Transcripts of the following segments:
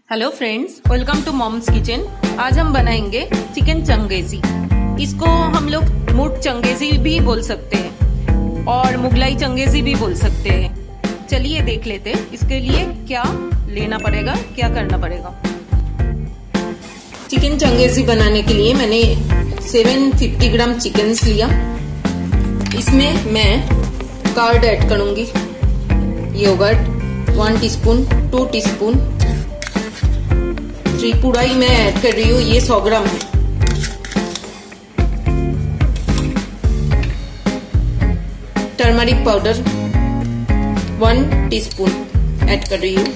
Hello friends, welcome to moms kitchen. आज हम बनाएंगे चिकन चंगेजी। इसको हम लोग मुर्ग चंगेजी भी बोल सकते हैं और मुगलाई चंगेजी भी बोल सकते हैं। चलिए देख लेते हैं इसके लिए क्या लेना पड़ेगा, क्या करना पड़ेगा। चिकन चंगेजी बनाने के लिए मैंने 750 ग्राम चिकन लिया। इसमें मैं कर्ड ऐड करूंगी, योगर्ट 1 टीस्पून, 2 टीस्पून, त्रिपुराई मैं ऐड कर रही हूँ, ये 100 ग्राम है। टर्मरिक पाउडर 1 टीस्पून ऐड कर रही हूँ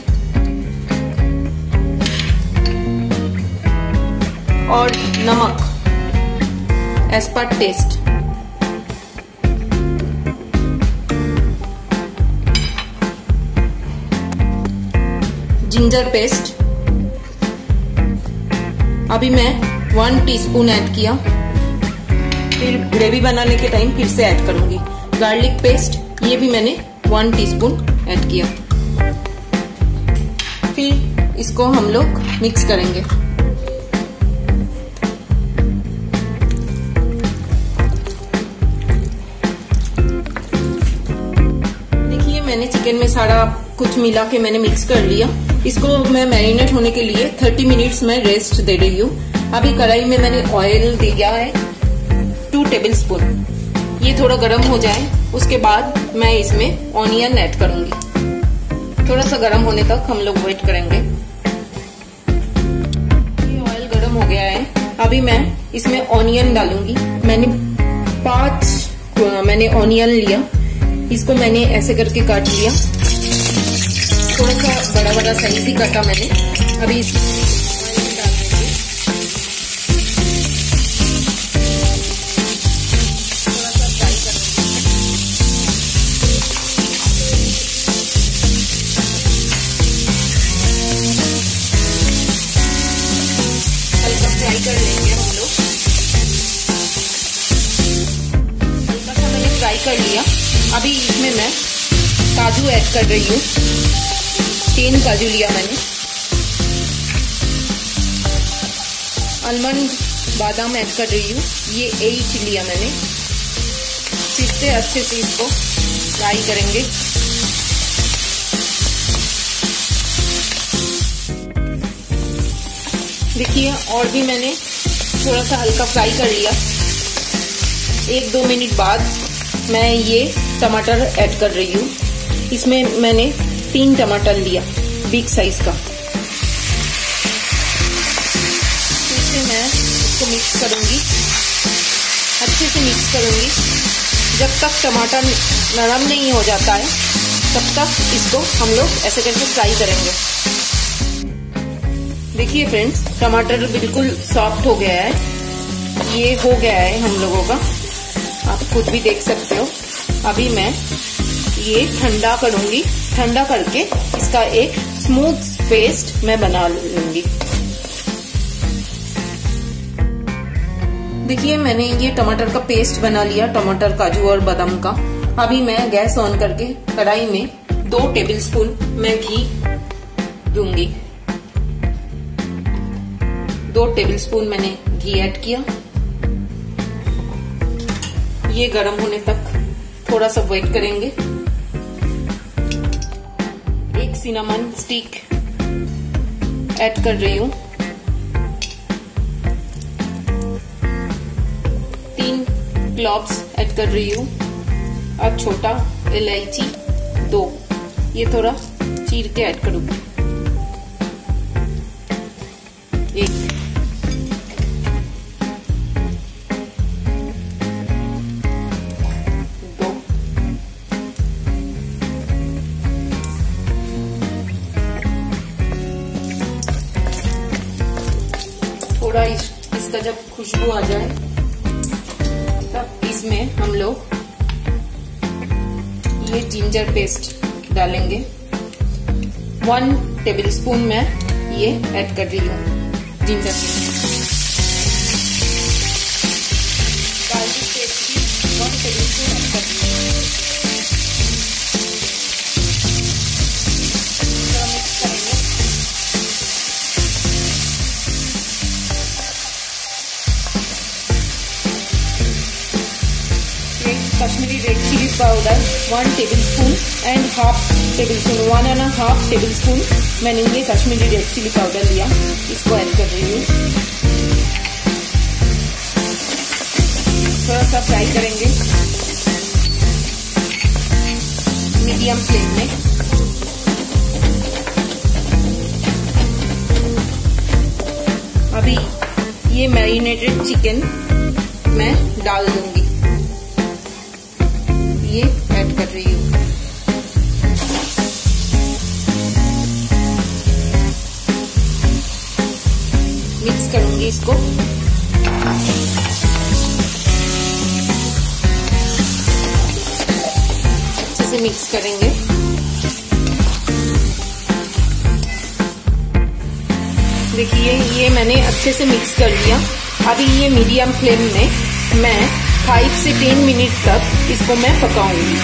और नमक as per test. Ginger paste अभी मैं 1 टीस्पून ऐड किया, फिर ग्रेवी बनाने के टाइम फिर से ऐड करूंगी। गार्लिक पेस्ट ये भी मैंने 1 टीस्पून ऐड किया। फिर इसको हम लोग मिक्स करेंगे। देखिए मैंने चिकन में सारा कुछ मिला के मैंने मिक्स कर लिया। इसको मैं मैरिनेट होने के लिए 30 मिनट्स में रेस्ट दे रही हूँ। अभी कढ़ाई में मैंने ऑयल दिया है 2 टेबल स्पून। ये थोड़ा गर्म हो जाए उसके बाद मैं इसमें ऑनियन ऐड करूंगी। थोड़ा सा गर्म होने तक हम लोग वेट करेंगे। ये ऑयल गर्म हो गया है, अभी मैं इसमें ऑनियन डालूंगी। मैंने 5 ऑनियन लिया, इसको मैंने ऐसे करके काट लिया। थोड़ा सा बड़ा बड़ा साइज ही काटा मैंने। अभी इसमें ऑयल डालेंगे, थोड़ा सा फ्राई करेंगे। हल्का फ्राई कर लेंगे हम लोग। हल्का सा मैंने फ्राई कर लिया। अभी इसमें मैं काजू ऐड कर रही हूँ। 3 काजू लिया मैंने। आलमंड बादाम ऐड कर रही हूँ, ये 8 लिया मैंने। फिर से अच्छे से इसको फ्राई करेंगे। देखिए और भी मैंने थोड़ा सा हल्का फ्राई कर लिया। 1-2 मिनट बाद मैं ये टमाटर ऐड कर रही हूँ। इसमें मैंने 3 टमाटर लिया, बिग साइज का। फिर से मैं इसको मिक्स करूंगी, अच्छे से मिक्स करूंगी। जब तक टमाटर नरम नहीं हो जाता है तब तक इसको हम लोग ऐसे करके फ्राई करेंगे। देखिए फ्रेंड्स, टमाटर बिल्कुल सॉफ्ट हो गया है। ये हो गया है हम लोगों का, आप खुद भी देख सकते हो। अभी मैं ये ठंडा करूंगी। ठंडा करके इसका एक स्मूथ पेस्ट मैं बना लूंगी। देखिए मैंने ये टमाटर का पेस्ट बना लिया, टमाटर, काजू और बादाम का। अभी मैं गैस ऑन करके कढ़ाई में 2 टेबल स्पून मैं घी दूंगी। 2 टेबल स्पून मैंने घी ऐड किया। ये गर्म होने तक थोड़ा सा वेट करेंगे। एक सिनेमन स्टिक ऐड कर रही हूँ। 3 क्लॉव्स ऐड कर रही हूँ और छोटा इलायची 2, ये थोड़ा चीर के ऐड करूंगी। 1 थोड़ा इसका जब खुशबू आ जाए तब इसमें हम लोग ये जिंजर पेस्ट डालेंगे। 1 टेबल स्पून मैं ये ऐड कर रही हूँ जिंजर पेस्ट। गार्लिक पेस्ट भी 1 टेबल स्पून ऐड कर रही हूँ। थोड़ा मिक्स करेंगे। Powder 1 tablespoon and half tablespoon 1.5 tablespoon मैंने ये कश्मीरी रेड चिली पाउडर लिया, इसको ऐड कर रही हूँ। थोड़ा सा फ्राई करेंगे मीडियम फ्लेम में। अभी ये मैरिनेटेड चिकन मैं डाल दूंगी, ये ऐड कर रही हूँ। मिक्स करूंगी इसको। अच्छे से मिक्स करेंगे। देखिए ये मैंने अच्छे से मिक्स कर लिया। अभी ये मीडियम फ्लेम में मैं 5 से 10 मिनट तक इसको मैं पकाऊंगी।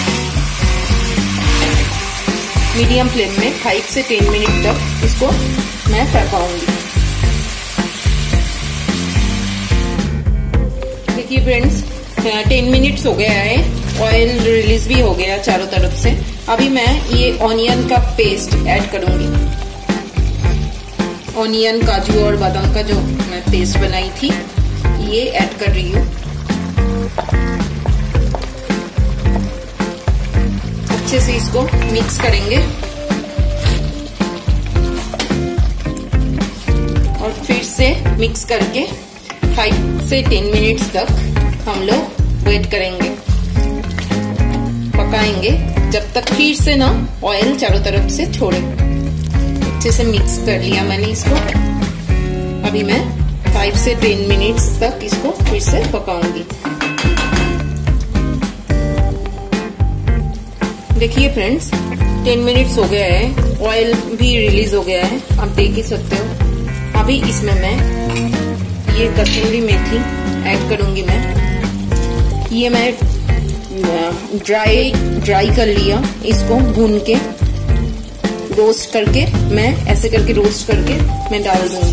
मीडियम फ्लेम में 5 से 10 मिनट तक इसको मैं पकाऊंगी। देखिए फ्रेंड्स 10 मिनट्स हो गया है, ऑयल रिलीज भी हो गया चारों तरफ से। अभी मैं ये ऑनियन का पेस्ट ऐड करूंगी। ऑनियन, काजू और बादाम का जो मैं पेस्ट बनाई थी ये ऐड कर रही हूँ। अच्छे से इसको मिक्स करेंगे और फिर से मिक्स करके 5 से 10 मिनट्स तक हम लोग वेट करेंगे, पकाएंगे जब तक फिर से ना ऑयल चारों तरफ से छोड़े। अच्छे से मिक्स कर लिया मैंने इसको। अभी मैं 5 से 10 मिनट्स तक इसको फिर से पकाऊंगी। देखिए फ्रेंड्स 10 मिनट्स हो गया है, ऑयल भी रिलीज हो गया है, आप देख ही सकते हो। अभी इसमें मैं ये कसूरी मेथी ऐड करूंगी। ये मैं ड्राई कर लिया, इसको भून के रोस्ट करके मैं ऐसे करके रोस्ट करके मैं डाल दूंगी।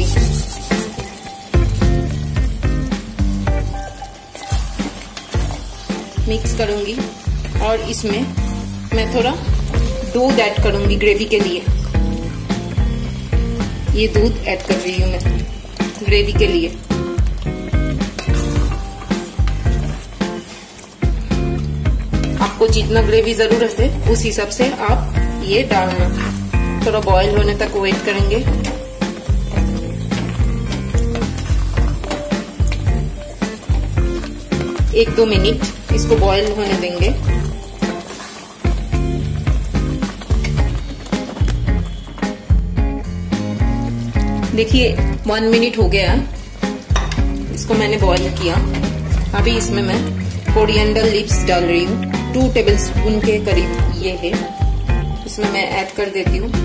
मिक्स करूंगी और इसमें मैं थोड़ा दूध ऐड करूंगी ग्रेवी के लिए। ये दूध ऐड कर रही हूँ मैं ग्रेवी के लिए। आपको जितना ग्रेवी जरूरत है उस हिसाब से आप ये डालना। थोड़ा बॉईल होने तक वेट करेंगे। एक 2 मिनट इसको बॉईल होने देंगे। देखिए 1 मिनट हो गया, इसको मैंने बॉईल किया। अभी इसमें मैं कोरिएंडर लीव्स डाल रही हूँ, 2 टेबलस्पून के करीब ये है, इसमें मैं ऐड कर देती हूँ।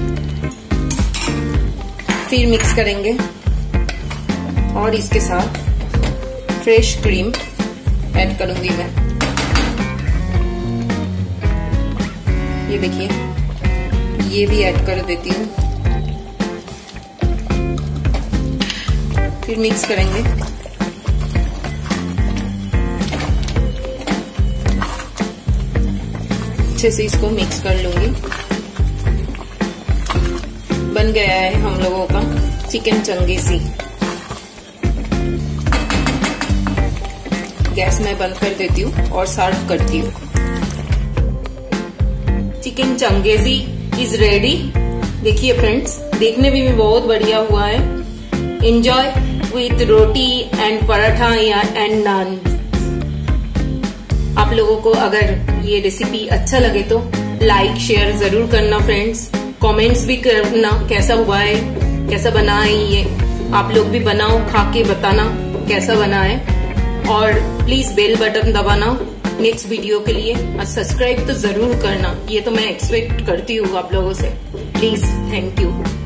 फिर मिक्स करेंगे और इसके साथ फ्रेश क्रीम ऐड करूंगी मैं। ये देखिए ये भी ऐड कर देती हूँ। फिर मिक्स करेंगे। अच्छे से इसको मिक्स कर लूंगी। बन गया है हम लोगों का चिकन चंगेजी। गैस मैं बंद कर देती हूँ और सर्व करती हूँ। Chicken Changezi is ready. देखिए फ्रेंड्स देखने में भी बहुत बढ़िया हुआ है। Enjoy with roti and paratha and naan. आप लोगों को अगर ये रेसिपी अच्छा लगे तो लाइक शेयर जरूर करना फ्रेंड्स। कमेंट्स भी करना कैसा हुआ है, कैसा बना है ये। आप लोग भी बनाओ, खा के बताना कैसा बना है। और प्लीज बेल बटन दबाना नेक्स्ट वीडियो के लिए, और सब्सक्राइब तो जरूर करना, ये तो मैं एक्सपेक्ट करती हूँ आप लोगों से। Please, thank you.